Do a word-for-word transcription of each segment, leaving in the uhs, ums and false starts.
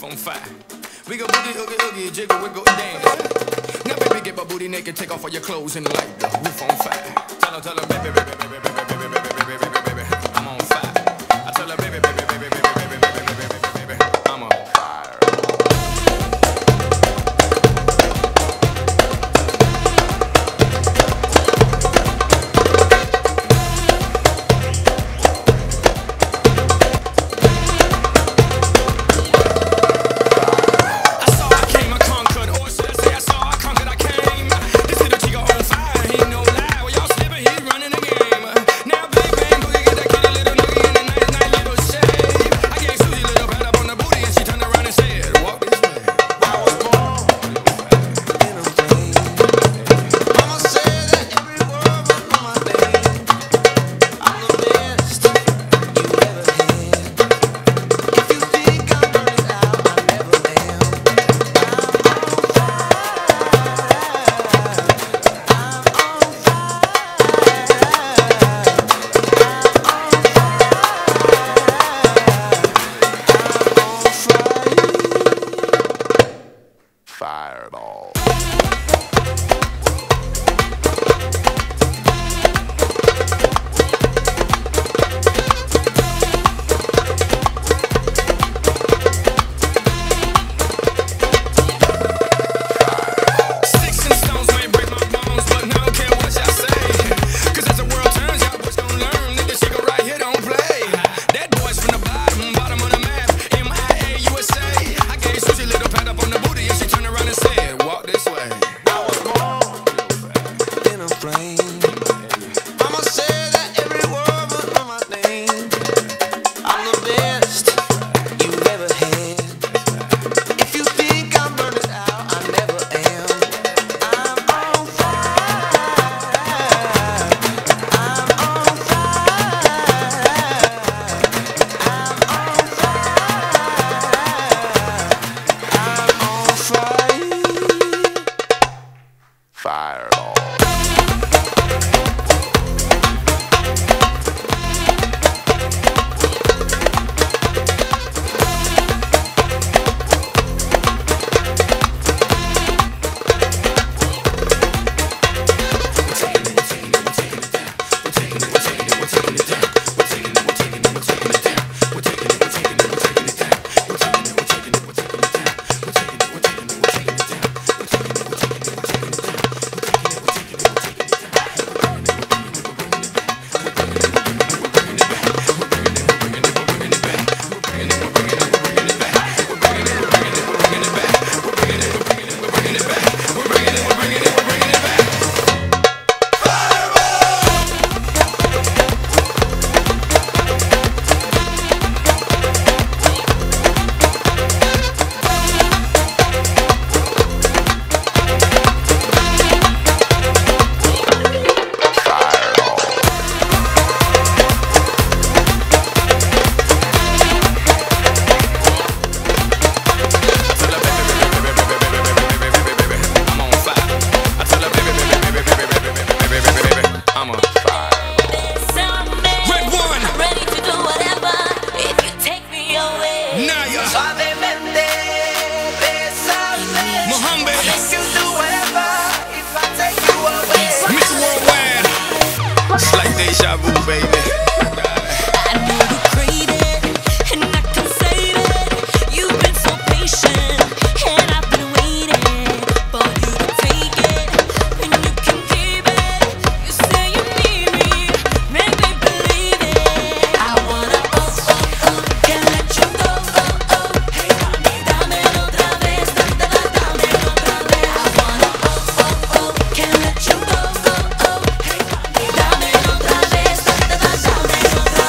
on fire. We go booty, oogie, oogie, jiggle, wiggle, dance. Now baby, get my booty naked, take off all your clothes and light the roof on fire. Tell her, tell her, baby, baby, baby, baby, baby, baby, baby, baby, baby, baby, I'm on fire. I tell her, baby, baby, baby, baby, baby, baby, baby, baby, baby, I'm on fire. Fireball. Fireball. It's like deja vu, baby. I know you crave it, and I can say that you've been so patient, and I've been waiting for you to take it, and you can keep it. You say you need me, make me believe it. I wanna oh oh oh, can't let you go oh oh. Hey mami, dámelo otra vez, dámelo, dámelo otra vez. I wanna oh oh oh, can't let you go oh oh. Hey mami, dámelo otra vez, dámelo, dámelo otra vez.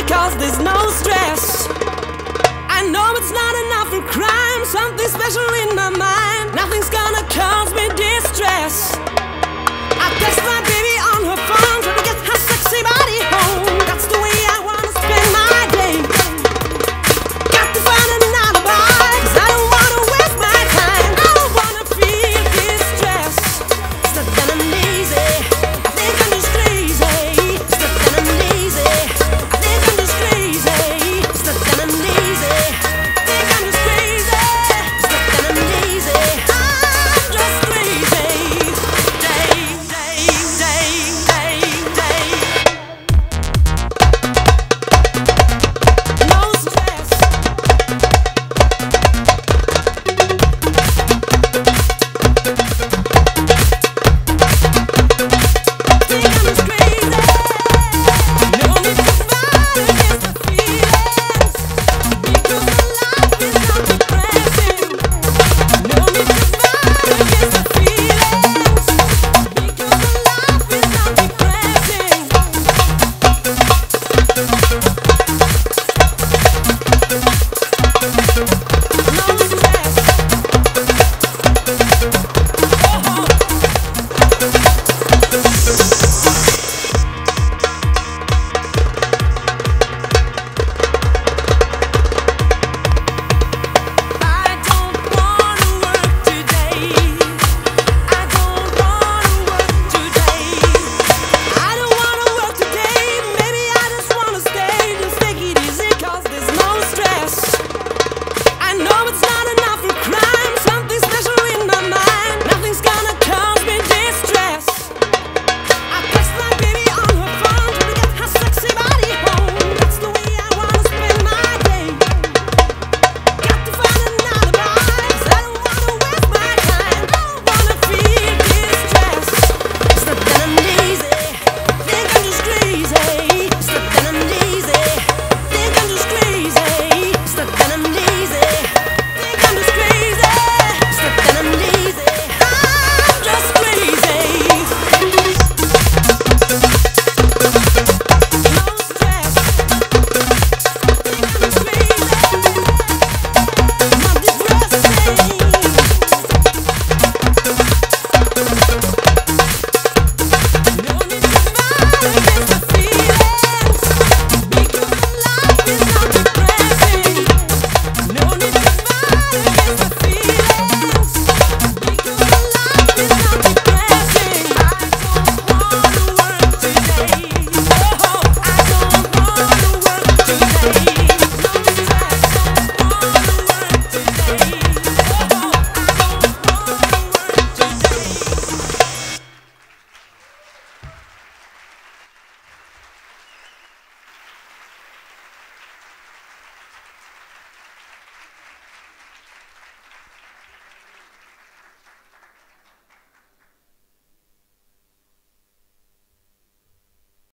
because there's no stress. I know it's not enough for crime, something special in my mind.